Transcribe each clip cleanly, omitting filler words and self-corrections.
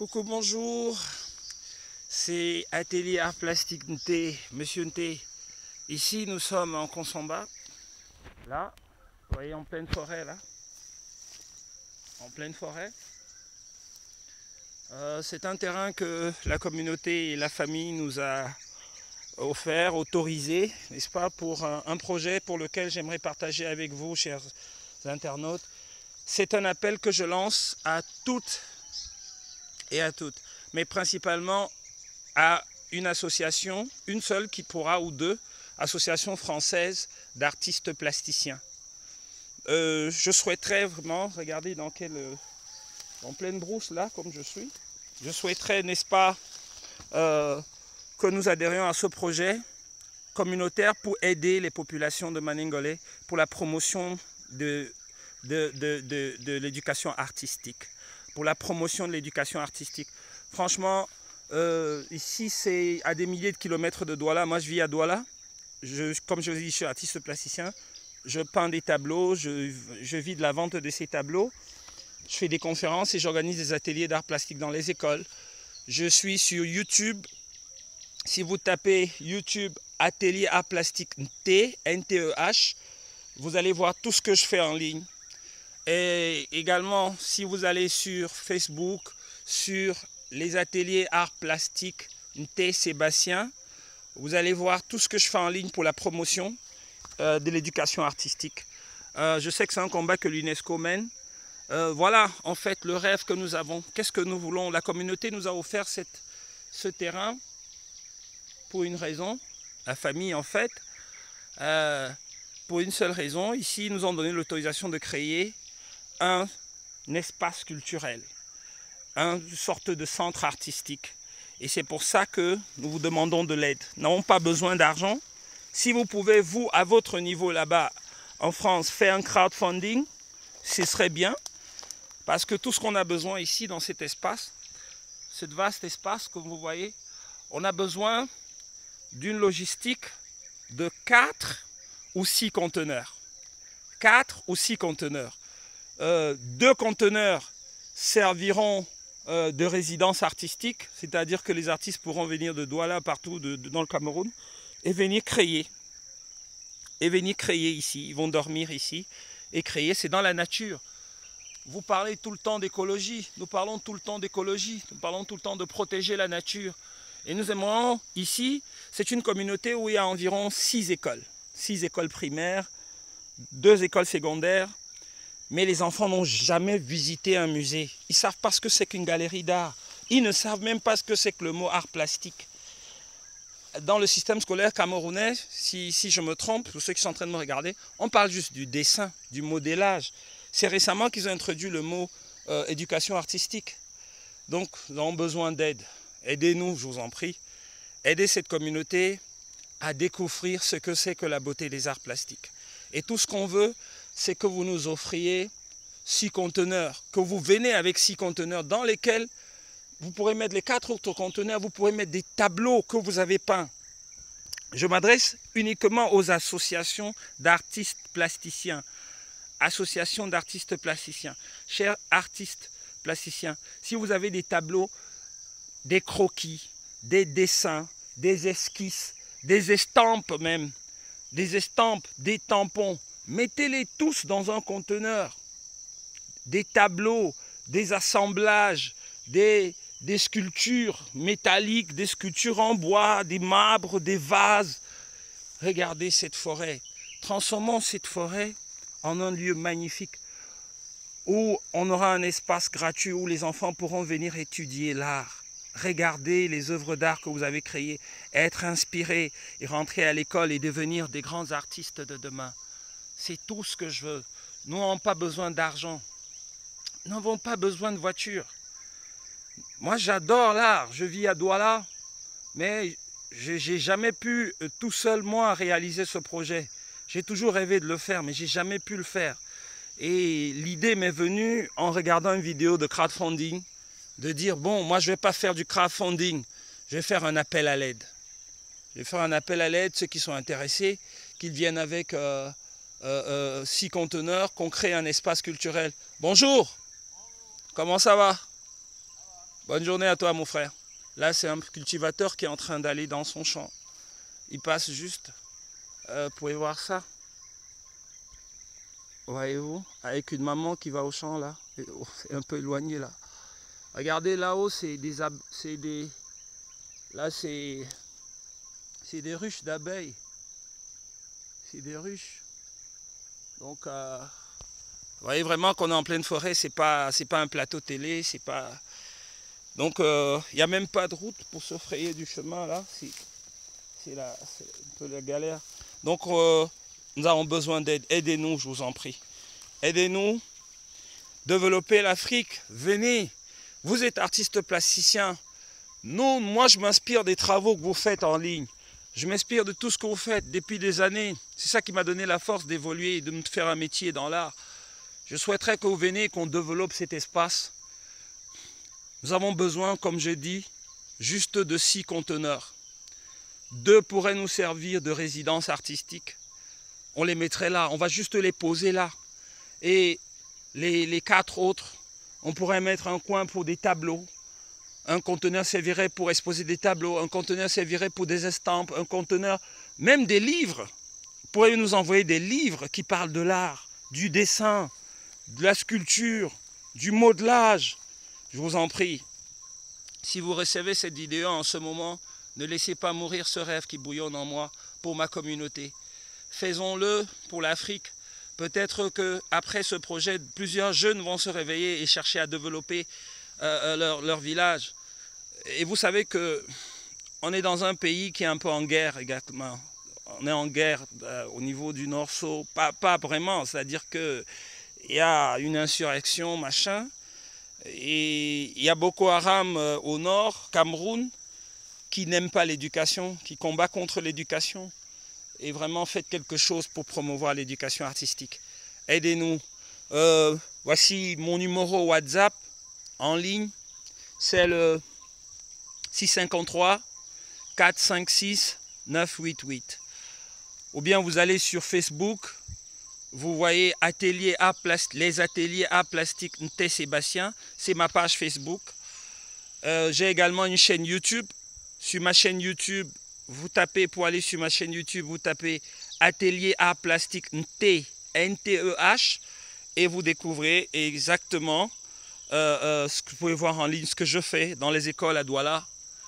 Coucou, bonjour. C'est Atelier Art Plastique Nté, Monsieur Nté. Ici, nous sommes en Konsomba. Là, vous voyez, en pleine forêt, là. En pleine forêt. C'est un terrain que la communauté et la famille nous a offert, autorisé, n'est-ce pas, pour un projet pour lequel j'aimerais partager avec vous, chers internautes. C'est un appel que je lance à toutes et à toutes, mais principalement à une association, une seule qui pourra, ou deux, associations françaises d'artistes plasticiens. Je souhaiterais vraiment, regardez en pleine brousse là, comme je suis, je souhaiterais, n'est-ce pas, que nous adhérions à ce projet communautaire pour aider les populations de Maningolé pour la promotion de l'éducation artistique. Pour la promotion de l'éducation artistique. Franchement, ici c'est à des milliers de kilomètres de Douala. Moi je vis à Douala. Comme je vous dis, je suis artiste plasticien. Je peins des tableaux, je vis de la vente de ces tableaux. Je fais des conférences et j'organise des ateliers d'art plastique dans les écoles. Je suis sur YouTube. Si vous tapez YouTube Atelier Art Plastique Nté, N-T-E-H, vous allez voir tout ce que je fais en ligne. Et également, si vous allez sur Facebook, sur les ateliers art plastique Nté Sébastien, vous allez voir tout ce que je fais en ligne pour la promotion de l'éducation artistique. Je sais que c'est un combat que l'UNESCO mène. Voilà, en fait, le rêve que nous avons. Qu'est-ce que nous voulons? La communauté nous a offert ce terrain pour une raison. La famille, en fait, pour une seule raison. Ici, ils nous ont donné l'autorisation de créer un espace culturel, une sorte de centre artistique. Et c'est pour ça que nous vous demandons de l'aide. Nous n'avons pas besoin d'argent. Si vous pouvez, vous, à votre niveau là-bas, en France, faire un crowdfunding, ce serait bien. Parce que tout ce qu'on a besoin ici, dans cet espace, ce vaste espace, comme vous voyez, on a besoin d'une logistique de 4 ou 6 conteneurs. 4 ou 6 conteneurs. 2 conteneurs serviront de résidence artistique, c'est-à-dire que les artistes pourront venir de Douala, partout dans le Cameroun, et venir créer. Et venir créer ici. Ils vont dormir ici et créer. C'est dans la nature. Vous parlez tout le temps d'écologie. Nous parlons tout le temps d'écologie. Nous parlons tout le temps de protéger la nature. Et nous aimerions ici, c'est une communauté où il y a environ 6 écoles. 6 écoles primaires, 2 écoles secondaires. Mais les enfants n'ont jamais visité un musée. Ils ne savent pas ce que c'est qu'une galerie d'art. Ils ne savent même pas ce que c'est que le mot art plastique. Dans le système scolaire camerounais, si je me trompe, pour ceux qui sont en train de me regarder, on parle juste du dessin, du modélage. C'est récemment qu'ils ont introduit le mot éducation artistique. Donc, nous avons besoin d'aide. Aidez-nous, je vous en prie. Aidez cette communauté à découvrir ce que c'est que la beauté des arts plastiques. Et tout ce qu'on veut, c'est que vous nous offriez 6 conteneurs, que vous venez avec 6 conteneurs dans lesquels vous pourrez mettre les 4 autres conteneurs, vous pourrez mettre des tableaux que vous avez peints. Je m'adresse uniquement aux associations d'artistes plasticiens. Associations d'artistes plasticiens. Chers artistes plasticiens, si vous avez des tableaux, des croquis, des dessins, des esquisses, des estampes même, des estampes, des tampons, mettez-les tous dans un conteneur. Des tableaux, des assemblages, des sculptures métalliques, des sculptures en bois, des marbres, des vases. Regardez cette forêt. Transformons cette forêt en un lieu magnifique où on aura un espace gratuit où les enfants pourront venir étudier l'art. Regarder les œuvres d'art que vous avez créées, être inspirés et rentrer à l'école et devenir des grands artistes de demain. C'est tout ce que je veux. Nous n'avons pas besoin d'argent. Nous n'avons pas besoin de voiture. Moi, j'adore l'art. Je vis à Douala, mais je n'ai jamais pu tout seul, moi, réaliser ce projet. J'ai toujours rêvé de le faire, mais je n'ai jamais pu le faire. Et l'idée m'est venue en regardant une vidéo de crowdfunding, de dire, bon, moi, je ne vais pas faire du crowdfunding, je vais faire un appel à l'aide. Je vais faire un appel à l'aide, ceux qui sont intéressés, qu'ils viennent avec 6 conteneurs, qu'on crée un espace culturel. Bonjour, comment ça va? Bonne journée à toi, mon frère. Là, c'est un cultivateur qui est en train d'aller dans son champ. Il passe juste. Vous pouvez voir ça. Voyez-vous, avec une maman qui va au champ là. C'est un peu éloigné là. Regardez là-haut, c'est des ruches d'abeilles. C'est des ruches. Donc, vous voyez vraiment qu'on est en pleine forêt. C'est pas un plateau télé. C'est pas. Donc, il n'y a même pas de route pour se frayer du chemin là. C'est un peu la galère. Donc, nous avons besoin d'aide. Aidez-nous, je vous en prie. Aidez-nous. Développer l'Afrique. Venez. Vous êtes artiste plasticien. Moi, je m'inspire des travaux que vous faites en ligne. Je m'inspire de tout ce que vous faites depuis des années. C'est ça qui m'a donné la force d'évoluer et de me faire un métier dans l'art. Je souhaiterais que vous veniez et qu'on développe cet espace. Nous avons besoin, comme j'ai dit, juste de 6 conteneurs. 2 pourraient nous servir de résidence artistique. On les mettrait là. On va juste les poser là. Et les 4 autres, on pourrait mettre un coin pour des tableaux. Un conteneur servirait pour exposer des tableaux. Un conteneur servirait pour des estampes. Un conteneur, même des livres. Vous pourriez nous envoyer des livres qui parlent de l'art, du dessin, de la sculpture, du modelage. Je vous en prie. Si vous recevez cette vidéo en ce moment, ne laissez pas mourir ce rêve qui bouillonne en moi pour ma communauté. Faisons-le pour l'Afrique. Peut-être qu'après ce projet, plusieurs jeunes vont se réveiller et chercher à développer leur village. Et vous savez qu'on est dans un pays qui est un peu en guerre également. On est en guerre au niveau du Nord-So. Pas vraiment, c'est-à-dire qu'il y a une insurrection, machin. Et il y a Boko Haram au nord, Cameroun, qui n'aime pas l'éducation, qui combat contre l'éducation. Et vraiment, faites quelque chose pour promouvoir l'éducation artistique. Aidez-nous. Voici mon numéro WhatsApp en ligne. C'est le 653 456 988. Ou bien vous allez sur Facebook. Vous voyez les ateliers à plastique Nté Sébastien. C'est ma page Facebook. J'ai également une chaîne YouTube. Sur ma chaîne YouTube, vous tapez, pour aller sur ma chaîne YouTube, vous tapez Atelier Art Plastique Nté, N-T-E-H, et vous découvrez exactement ce que vous pouvez voir en ligne, ce que je fais dans les écoles à Douala.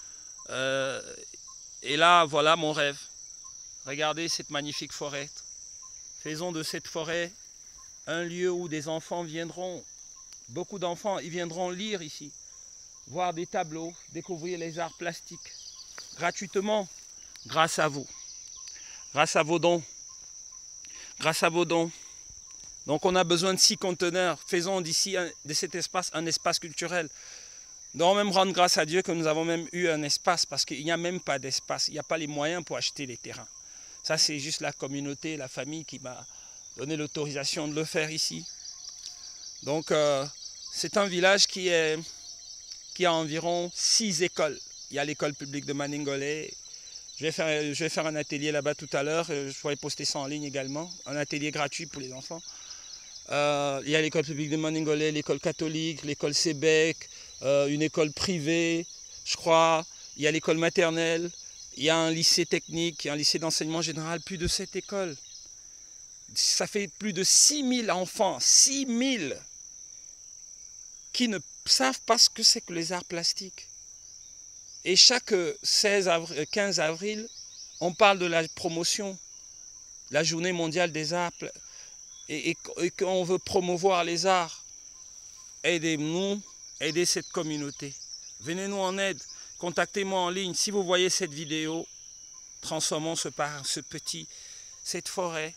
Et là, voilà mon rêve. Regardez cette magnifique forêt. Faisons de cette forêt un lieu où des enfants viendront, beaucoup d'enfants, ils viendront lire ici, voir des tableaux, découvrir les arts plastiques, gratuitement, grâce à vous, grâce à vos dons, grâce à vos dons. Donc on a besoin de 6 conteneurs, faisons d'ici, de cet espace, un espace culturel. Nous devons même rendre grâce à Dieu que nous avons même eu un espace, parce qu'il n'y a même pas d'espace, il n'y a pas les moyens pour acheter les terrains. Ça, c'est juste la communauté, la famille qui m'a donné l'autorisation de le faire ici. Donc, c'est un village qui a environ 6 écoles. Il y a l'école publique de Maningolé. Je vais faire un atelier là-bas tout à l'heure. Je pourrais poster ça en ligne également. Un atelier gratuit pour les enfants. Il y a l'école publique de Maningolé, l'école catholique, l'école Sébec, une école privée, je crois. Il y a l'école maternelle. Il y a un lycée technique, un lycée d'enseignement général, plus de 7 écoles. Ça fait plus de 6000 enfants, 6000, qui ne savent pas ce que c'est que les arts plastiques. Et chaque 15 avril, on parle de la promotion, la journée mondiale des arts, et qu'on veut promouvoir les arts. Aidez-nous, aidez cette communauté. Venez-nous en aide. Contactez-moi en ligne. Si vous voyez cette vidéo, transformons cette forêt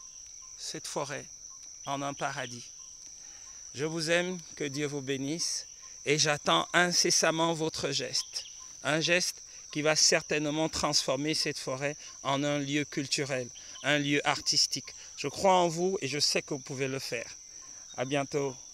en un paradis. Je vous aime, que Dieu vous bénisse, et j'attends incessamment votre geste. Un geste qui va certainement transformer cette forêt en un lieu culturel, un lieu artistique. Je crois en vous et je sais que vous pouvez le faire. À bientôt.